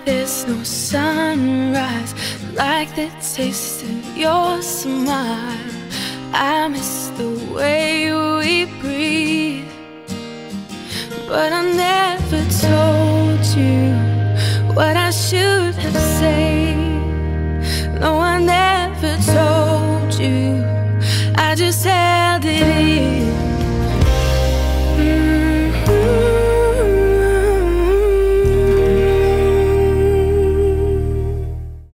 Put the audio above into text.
there's no sunrise, like the taste of your smile. I miss the way we breathe, but I never told you what I should have said. No, I never told you. I just had